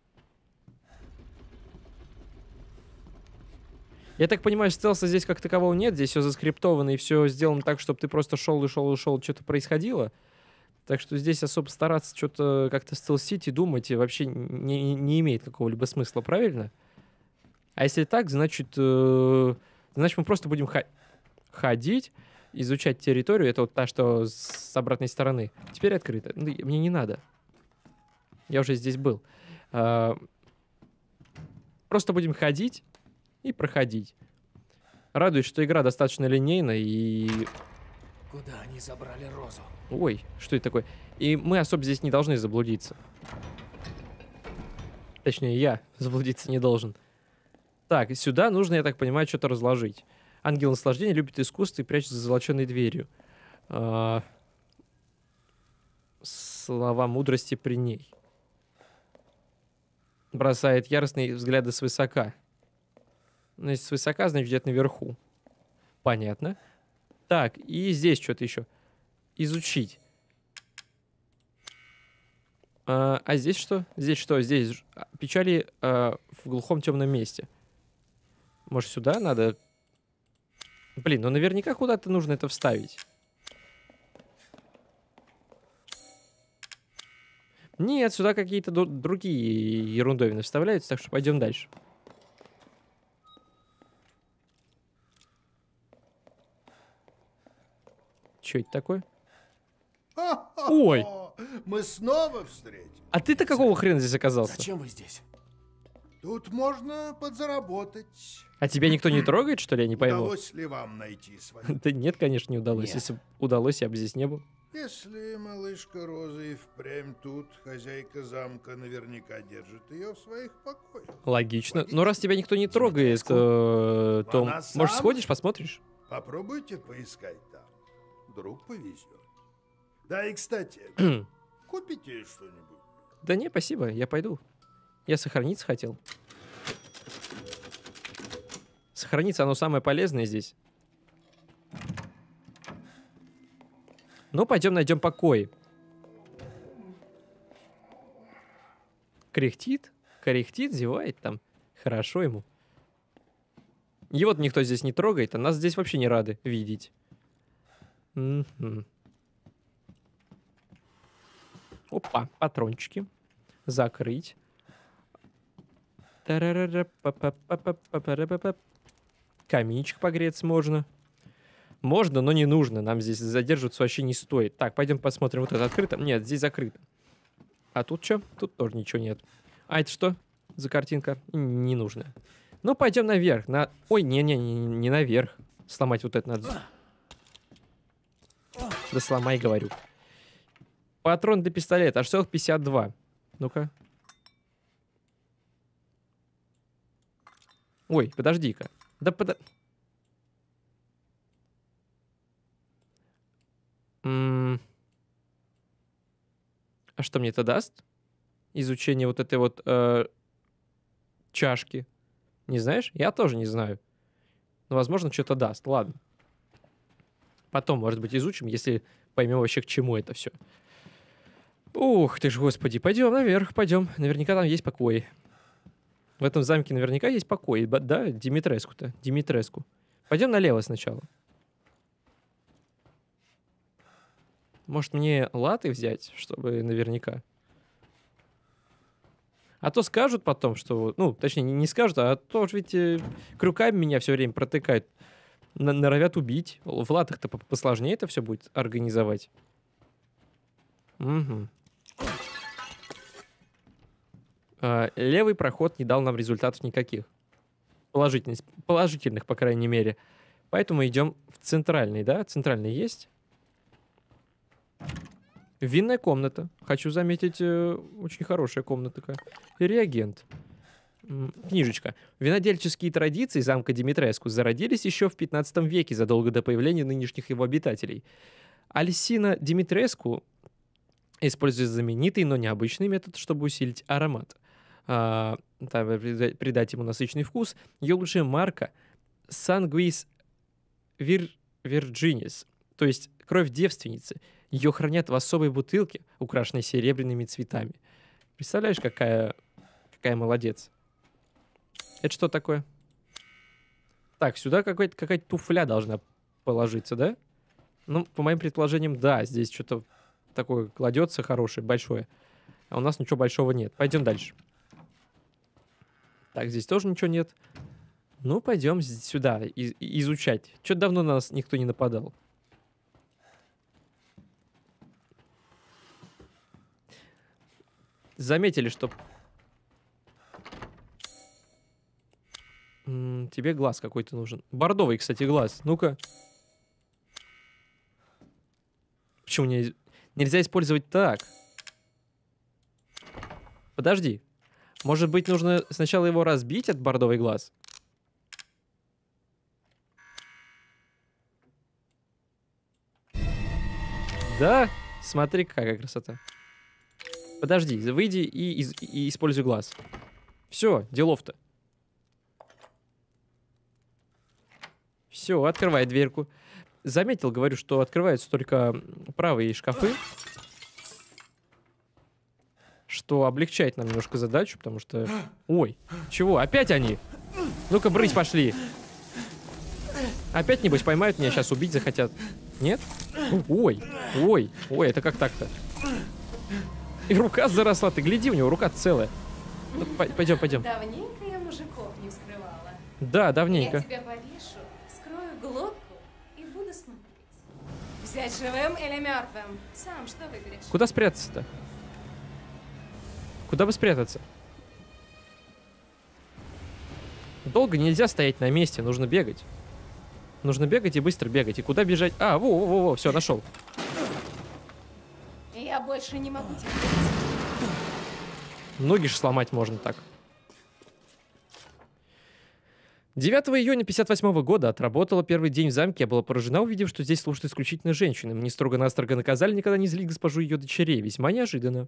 Я так понимаю, стелса здесь как такового нет. Здесь все заскриптовано и все сделано так, чтобы ты просто шел и шел и шел, что-то происходило. Так что здесь особо стараться что-то как-то стелсить и думать вообще не, не имеет какого-либо смысла, правильно? А если так, значит, э, значит мы просто будем ходить. ходить, изучать территорию. Это вот та, что с обратной стороны. Теперь открыто. Мне не надо. Я уже здесь был. А, просто будем ходить и проходить. Радует, что игра достаточно линейна и... Куда они забрали Розу? Ой, что это такое? И мы особо здесь не должны заблудиться. Точнее, я заблудиться не должен. Так, сюда нужно, я так понимаю, что-то разложить. Ангел наслаждения любит искусство и прячется за золоченой дверью. А... Слова мудрости при ней. Бросает яростные взгляды свысока. Ну, если свысока, значит, где-то наверху. Понятно. Так, и здесь что-то еще. Изучить. А, а здесь что? Здесь что? Здесь печали а, в глухом темном месте. Может, сюда надо... Блин, ну наверняка куда-то нужно это вставить. Нет, сюда какие-то другие ерундовины вставляются, так что пойдем дальше. Что это такое? Ой! Мы снова встретились. А ты-то какого хрена здесь оказался? Зачем вы здесь? Тут можно подзаработать. А тебя никто не трогает, что ли? Я не пойму. Удалось ли вам найти свою? Да нет, конечно, не удалось. Нет. Если бы удалось, я бы здесь не был. Если малышка Роза и впрямь тут, хозяйка замка наверняка держит ее в своих покоях. Логично. Но раз тебя никто не трогает, э, то, Она может, сам? сходишь, посмотришь? Попробуйте поискать там. Вдруг повезет. Да и, кстати, купите что-нибудь. Да не, спасибо, я пойду. Я сохраниться хотел. Сохраниться, оно самое полезное здесь. Ну, пойдем найдем покой. Кряхтит, кряхтит, зевает там. Хорошо ему. Его-то никто здесь не трогает, а нас здесь вообще не рады видеть. М-м. Опа, патрончики. Закрыть. Каминчик погреться можно. Можно, но не нужно. Нам здесь задерживаться вообще не стоит. Так, пойдем посмотрим. Вот это открыто? Нет, здесь закрыто. А тут что? Тут тоже ничего нет. А это что за картинка? Не нужно. Ну, пойдем наверх. На... Ой, не-не-не, не наверх. Сломать вот это надо. Да сломай, говорю. Патрон для пистолета. Аж целых пятьдесят два. Ну-ка. Ой, подожди-ка. Да подо... М-м. А что мне это даст? Изучение вот этой вот э, чашки. Не знаешь? Я тоже не знаю. Но, возможно, что-то даст. Ладно. Потом, может быть, изучим, если поймем вообще, к чему это все. Ух ты ж, господи. Пойдем наверх, пойдем. Наверняка там есть покой. В этом замке наверняка есть покой. Да, Димитреску-то. Димитреску. Пойдем налево сначала. Может, мне латы взять, чтобы наверняка? А то скажут потом, что... Ну, точнее, не скажут, а то уж ведь э, крюками меня все время протыкают. Н- норовят убить. В латах-то посложнее это все будет организовать. Угу. А, левый проход не дал нам результатов никаких. Положительных, положительных, по крайней мере. Поэтому идем в центральный, да? Центральный есть? Винная комната. Хочу заметить, э, очень хорошая комната такая. Реагент. М, Книжечка. Винодельческие традиции замка Димитреску зародились еще в пятнадцатом веке, задолго до появления нынешних его обитателей. Альсина Димитреску использует знаменитый, но необычный метод, чтобы усилить аромат. А, там, прида- придать ему насыщенный вкус. Ее лучшая марка Sanguis Vir- Virginis, то есть кровь девственницы. Ее хранят в особой бутылке, украшенной серебряными цветами. Представляешь, какая, какая молодец. Это что такое? Так, сюда какая-то какая-то туфля должна положиться, да? Ну, по моим предположениям, да. Здесь что-то такое кладется хорошее, большое. А у нас ничего большого нет. Пойдем дальше. Так, здесь тоже ничего нет. Ну, пойдем сюда и- и- изучать. Что-то давно на нас никто не нападал. Заметили, что... М, тебе глаз какой-то нужен. Бордовый, кстати, глаз. Ну-ка. Почему не... нельзя использовать так? Подожди. Может быть, нужно сначала его разбить, этот бордовый глаз? Да? Смотри, какая красота. Подожди, выйди и, из- и используй глаз. Все, делов-то. Все, открывай дверку. Заметил, говорю, что открываются только правые шкафы. Что облегчает нам немножко задачу, потому что... Ой, чего? Опять они? Ну-ка, брысь, пошли. Опять, небось, поймают меня, сейчас убить захотят. Нет? Ой, ой, ой, это как так-то? И рука заросла, ты гляди, у него рука целая. Ну, пойдем, пойдем. Давненько я мужиков не вскрывала. Да, давненько. Я тебя повешу, скрою глотку и буду смотреть. Взять живым или мертвым? Сам что выберешь? Куда спрятаться-то? Куда бы спрятаться? Долго нельзя стоять на месте, нужно бегать. Нужно бегать и быстро бегать. И куда бежать? А, во-во-во, все, нашел. Я больше не могу терпеть. Ноги ж сломать можно так. девятого июня пятьдесят восьмого года отработала первый день в замке. Я была поражена, увидев, что здесь служат исключительно женщины. Мне строго-настрого наказали никогда не злить госпожу и ее дочерей. Весьма неожиданно.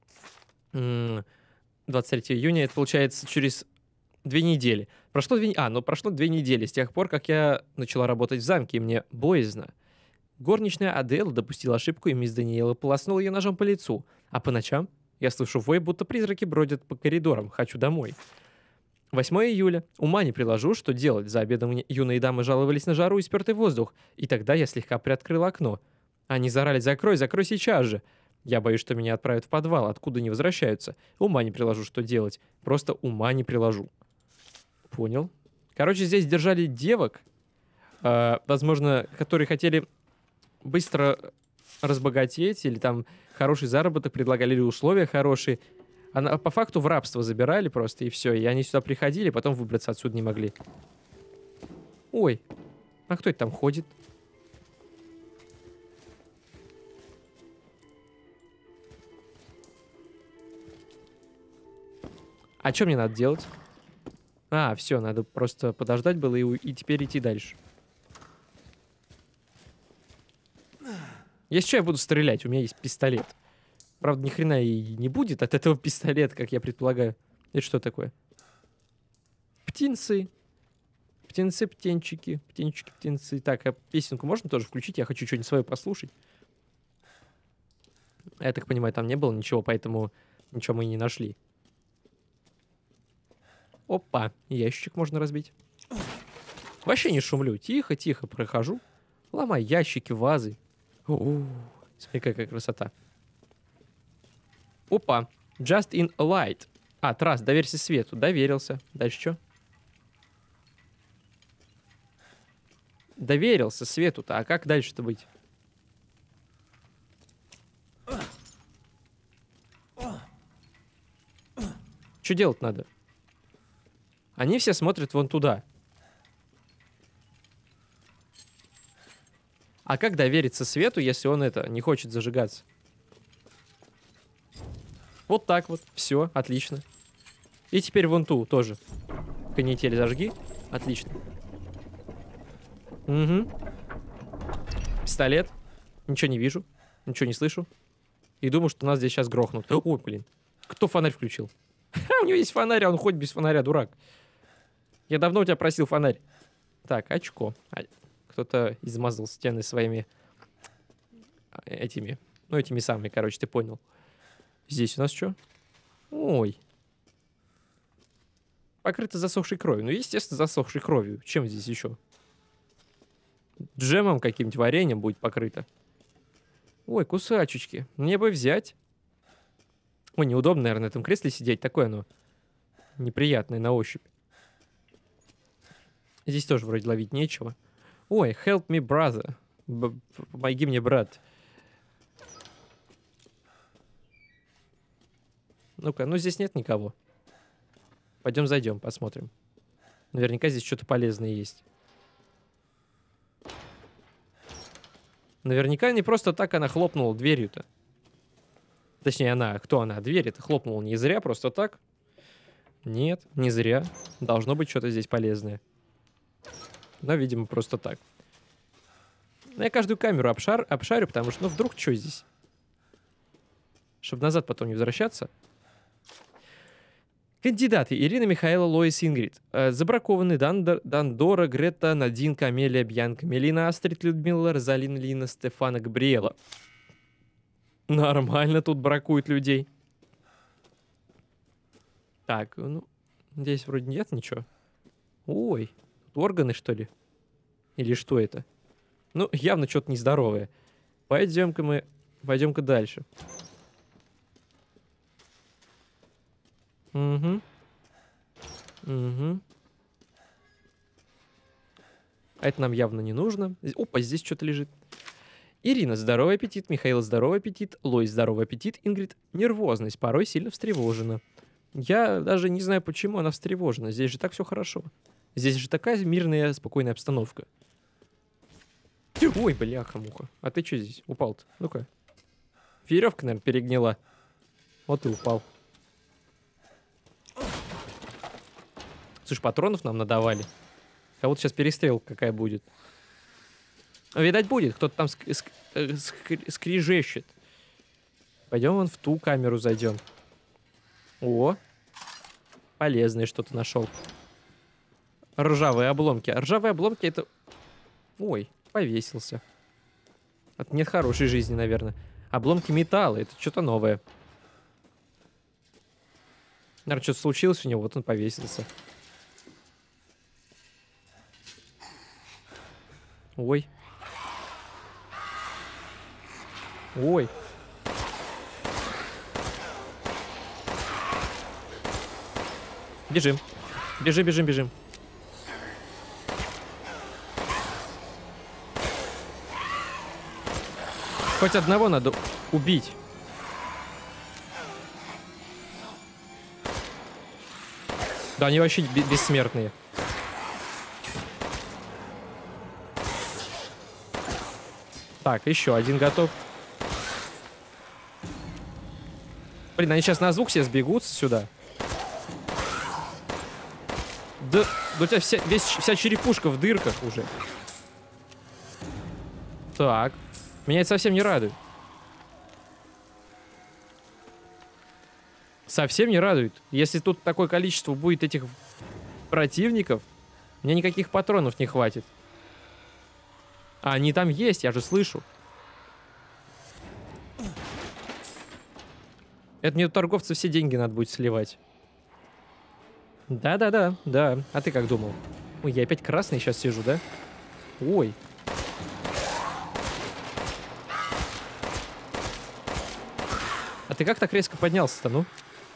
двадцать третьего июня, это получается через две недели. Прошло две... А, ну прошло две недели с тех пор, как я начала работать в замке, и мне боязно. Горничная Адела допустила ошибку, и мисс Даниэла полоснула ее ножом по лицу. А по ночам я слышу вой, будто призраки бродят по коридорам. Хочу домой. восьмого июля. Ума не приложу, что делать. За обедом мне юные дамы жаловались на жару и спертый воздух. И тогда я слегка приоткрыла окно. Они заорали: «Закрой, закрой сейчас же!» Я боюсь, что меня отправят в подвал, откуда не возвращаются. Ума не приложу, что делать. Просто ума не приложу. Понял. Короче, здесь держали девок, э, возможно, которые хотели быстро разбогатеть, или там хороший заработок предлагали, или условия хорошие. А по факту в рабство забирали просто, и все. И они сюда приходили, потом выбраться отсюда не могли. Ой, а кто это там ходит? А что мне надо делать? А, все, надо просто подождать было и, и теперь идти дальше. Если что, я буду стрелять, у меня есть пистолет. Правда, ни хрена и не будет от этого пистолета, как я предполагаю. Это что такое? Птенцы. Птенцы, птенчики. Птенчики, птенцы. Так, а песенку можно тоже включить? Я хочу что-нибудь свое послушать. Я так понимаю, там не было ничего, поэтому ничего мы и не нашли. Опа, ящичек можно разбить. Вообще не шумлю. Тихо-тихо прохожу. Ломай ящики, вазы. О-о-о. Смотри, какая красота. Опа. Just in a light. А, трасс, доверься свету. Доверился. Дальше что? Доверился свету-то. А как дальше-то быть? Что делать надо? Они все смотрят вон туда. А как довериться свету, если он это не хочет зажигаться? Вот так вот. Все, отлично. И теперь вон ту тоже. Канитель зажги. Отлично. Угу. Пистолет. Ничего не вижу. Ничего не слышу. И думаю, что нас здесь сейчас грохнут. Ой, блин. Кто фонарь включил? Ха, у него есть фонарь, а он ходит без фонаря, дурак. Я давно у тебя просил фонарь. Так, очко. А, кто-то измазал стены своими этими, ну, этими самыми, короче, ты понял. Здесь у нас что? Ой. Покрыто засохшей кровью. Ну, естественно, засохшей кровью. Чем здесь еще? Джемом каким-нибудь, вареньем будет покрыто. Ой, кусачечки. Мне бы взять. Ой, неудобно, наверное, на этом кресле сидеть. Такое оно неприятное на ощупь. Здесь тоже вроде ловить нечего. Ой, help me, brother. Б- помоги мне, брат. Ну-ка, ну здесь нет никого. Пойдем зайдем, посмотрим. Наверняка здесь что-то полезное есть. Наверняка не просто так она хлопнула дверью-то. Точнее, она, кто она? Дверь это хлопнула не зря, просто так. Нет, не зря. Должно быть что-то здесь полезное. Но, видимо, просто так. Но я каждую камеру обшар, обшарю, потому что, ну, вдруг что здесь? Чтобы назад потом не возвращаться. Кандидаты. Ирина, Михаила, Лоис, Ингрид. Э, забракованы Дандор, Дандора, Грета, Надин, Камелия, Бьянка, Мелина, Астрид, Людмила, Розалина, Лина, Стефана, Габриэла. Нормально тут бракуют людей. Так, ну, здесь вроде нет ничего. Ой, тут органы, что ли? Или что это? Ну, явно что-то нездоровое. Пойдем-ка мы, пойдем-ка дальше. Угу. Угу. А это нам явно не нужно. Опа, здесь что-то лежит. Ирина, здоровый аппетит. Михаил, здоровый аппетит. Лой, здоровый аппетит. Ингрид, нервозность. Порой сильно встревожена. Я даже не знаю, почему она встревожена. Здесь же так все хорошо. Здесь же такая мирная, спокойная обстановка. Ой, бляха-муха. А ты что здесь? Упал-то? Ну-ка. Веревка, наверное, перегнила. Вот и упал. Слушай, патронов нам надавали. А вот сейчас перестрелка какая будет. Видать, будет. Кто-то там ск ск ск скрежещет. Пойдем вон в ту камеру зайдем. О, полезное что-то нашел. Ржавые обломки. А ржавые обломки это... Ой, повесился. Это нет хорошей жизни, наверное. Обломки металла. Это что-то новое. Наверное, что-то случилось у него. Вот он повесился. Ой. Ой. Бежим. Бежим, бежим, бежим. Хоть одного надо убить. Да, они вообще бессмертные. Так, еще один готов. Блин, они сейчас на звук все сбегутся сюда. Да, да у тебя вся, весь, вся черепушка в дырках уже. Так. Меня это совсем не радует. Совсем не радует. Если тут такое количество будет этих противников, мне никаких патронов не хватит. А они там есть, я же слышу. Это мне у торговца все деньги надо будет сливать. Да-да-да, да. А ты как думал? Ой, я опять красный сейчас сижу, да? Ой. А ты как так резко поднялся-то, ну?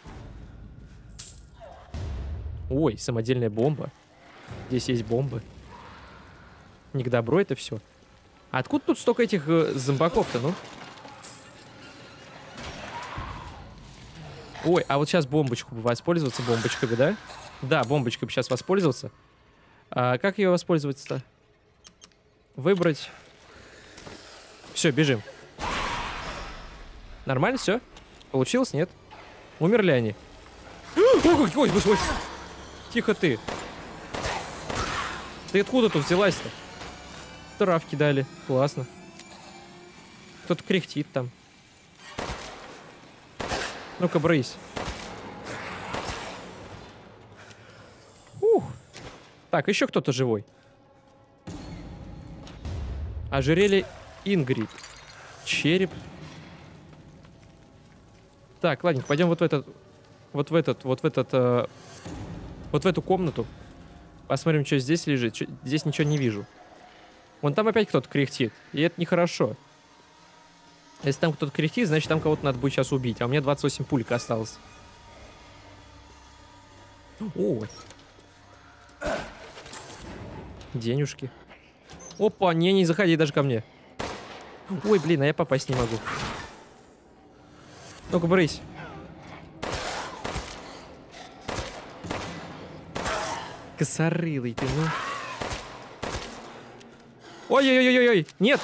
Ой, самодельная бомба. Здесь есть бомбы. Не к добру это все. А откуда тут столько этих э, зомбаков-то, ну? Ой, а вот сейчас бомбочку воспользоваться, бомбочками, да? Да, бомбочкой бы сейчас воспользоваться. А как ее воспользоваться-то? Выбрать. Все, бежим. Нормально все? Получилось, нет? Умерли они. Ой, ой, ой, ой. Тихо ты. Ты откуда тут взялась-то? Травки дали. Классно. Кто-то кряхтит там. Ну-ка, брысь. Ух. Так, еще кто-то живой. Ожерелье Ингрид. Череп. Так, ладненько, пойдем вот в этот... Вот в этот, вот в этот... Э, вот в эту комнату. Посмотрим, что здесь лежит. Чё, здесь ничего не вижу. Вон там опять кто-то кряхтит. И это нехорошо. Если там кто-то кряхтит, значит там кого-то надо будет сейчас убить. А у меня двадцать восемь пулек осталось. О! Денежки. Опа, не, не заходи даже ко мне. Ой, блин, а я попасть не могу. Ну-ка, брысь. Косорылый ты, ну. Ой-ой-ой-ой-ой, нет!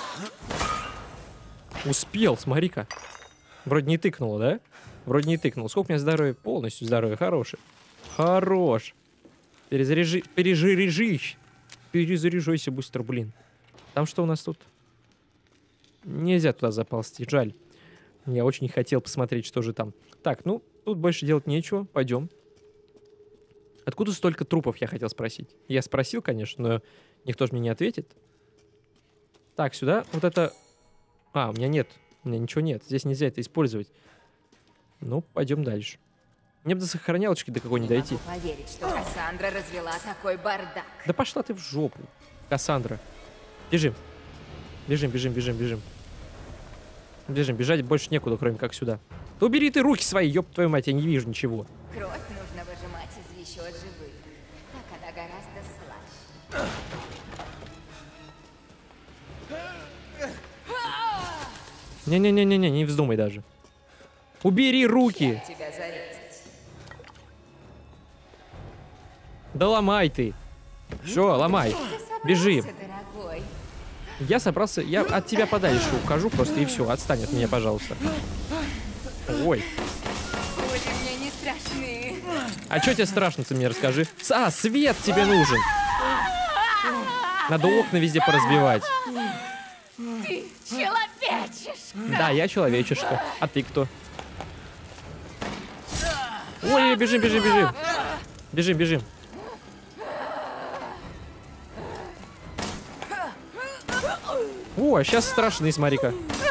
Успел, смотри-ка. Вроде не тыкнуло, да? Вроде не тыкнул. Сколько у меня здоровья? Полностью здоровье. Хороший. Хорош. Перезаряжи... Перезаряжись. Перезаряжайся быстро, блин. Там что у нас тут? Нельзя туда заползти, жаль. Я очень хотел посмотреть, что же там. Так, ну, тут больше делать нечего. Пойдем. Откуда столько трупов, я хотел спросить. Я спросил, конечно, но никто же мне не ответит. Так, сюда вот это... А, у меня нет. У меня ничего нет. Здесь нельзя это использовать. Ну, пойдем дальше. Мне бы до сохранялочки до какой не дойти. Не могу поверить, что Кассандра развела такой бардак. Да пошла ты в жопу, Кассандра. Бежим. Бежим, бежим, бежим, бежим. Бежим, бежать больше некуда, кроме как сюда. Да убери ты руки свои, ёб твою мать, я не вижу ничего. Кровь нужно выжимать из еще живых. Так она гораздо слаще. Не-не-не-не-не, не вздумай даже. Убери руки! Тебя зарезать. Да ломай ты! Все, ломай. Бежи. Дорогой. Я собрался... Я от тебя подальше ухожу просто, и все. Отстань от меня, пожалуйста. Ой. Пули мне не страшны. А что тебе страшно, ты мне расскажи? А, свет тебе нужен. Надо окна везде поразбивать. Ты человечишка. Да, я человечишка. А ты кто? Ой, бежим, бежим, бежим. Бежим, бежим. О, сейчас страшный, смотри-ка.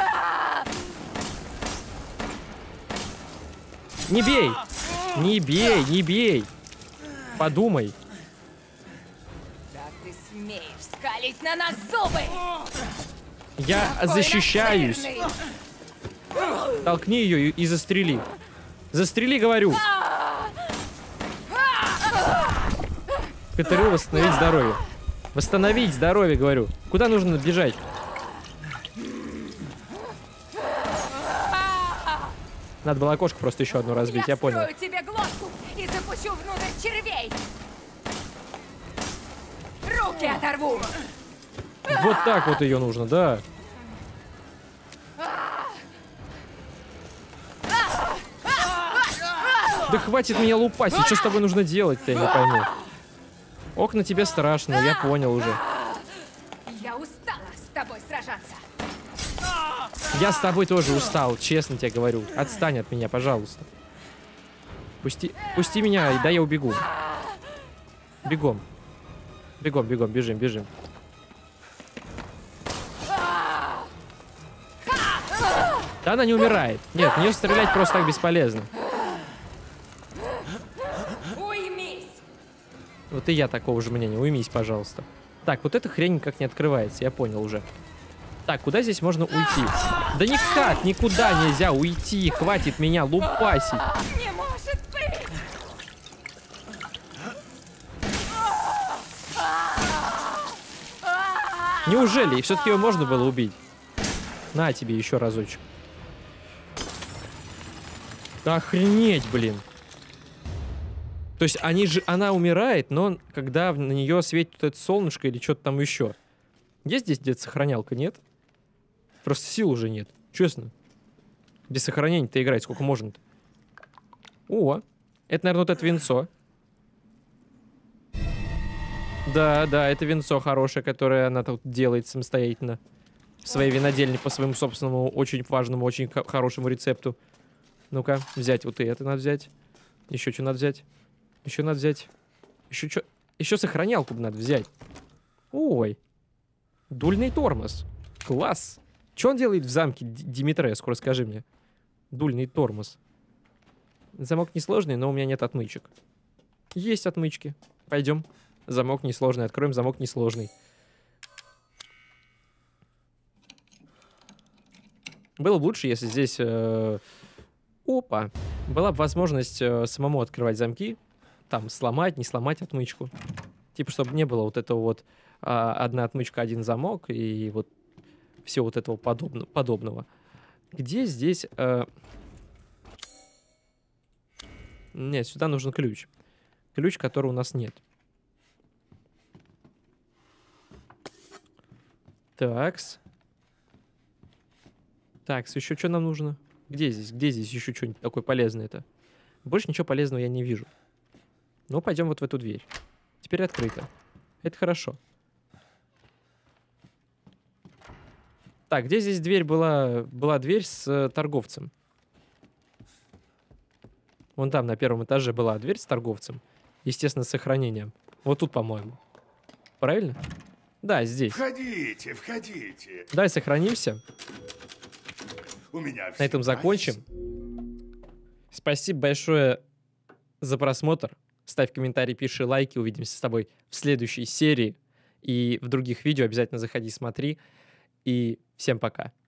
Не бей! Не бей, не бей! Подумай. Как ты смеешь скалить на нас зубы? Я Какой защищаюсь. настырный. Толкни ее и, и застрели. Застрели, говорю. КТРУ восстановить здоровье. Восстановить здоровье, говорю. Куда нужно бежать? Надо было окошко просто еще одно разбить, я, я понял. Я вскрою тебе глотку и запущу внутрь червей. Руки оторву. Вот так вот ее нужно, да. Да хватит меня лупасить, что с тобой нужно делать-то, я не пойму. Окна тебе страшно, я понял уже. Я устала с тобой сражаться. Я с тобой тоже устал, честно тебе говорю. Отстань от меня, пожалуйста. Пусти, пусти меня, да я убегу. Бегом. Бегом, бегом, бежим, бежим. Да она не умирает. Нет, в нее стрелять просто так бесполезно. Уймись. Вот и я такого же мнения. Уймись, пожалуйста. Так, вот эта хрень никак не открывается, я понял уже. Так, куда здесь можно уйти? Да никак, никуда нельзя уйти. Хватит меня лупасить. Не может быть. Неужели? И все-таки его можно было убить? На тебе еще разочек. Охренеть, блин. То есть они же, она умирает, но когда на нее светит это солнышко или что-то там еще. Есть здесь где-то сохранялка? Нет? Просто сил уже нет. Честно. Без сохранения-то играть сколько можно-то. О, это, наверное, вот это венцо. Да, да, это венцо хорошее, которое она тут делает самостоятельно. В своей винодельне по своему собственному очень важному, очень хорошему рецепту. Ну-ка, взять вот и это надо взять. Еще что надо взять? Еще надо взять. Еще что? Еще сохранялку надо взять. Ой. Дульный тормоз. Класс. Что он делает в замке Димитреску? Расскажи мне. Дульный тормоз. Замок несложный, но у меня нет отмычек. Есть отмычки. Пойдем. Замок несложный. Откроем замок несложный. Было бы лучше, если здесь... Э... Опа. Была бы возможность э, самому открывать замки. Там сломать, не сломать отмычку. Типа, чтобы не было вот этого вот э, одна отмычка, один замок. И вот все вот этого подобно, подобного. Где здесь... Э... Нет, сюда нужен ключ. Ключ, которого у нас нет. Такс. Такс, еще что нам нужно? Где здесь? Где здесь еще что-нибудь такое полезное-то? Больше ничего полезного я не вижу. Ну, пойдем вот в эту дверь. Теперь открыто. Это хорошо. Так, где здесь дверь была? Была дверь с э, торговцем. Вон там, на первом этаже, была дверь с торговцем. Естественно, с сохранением. Вот тут, по-моему. Правильно? Да, здесь. Входите, входите. Давай сохранимся. У меня На этом закончим. Спасибо большое за просмотр. Ставь комментарий, пиши лайки. Увидимся с тобой в следующей серии. И в других видео обязательно заходи, смотри. И всем пока.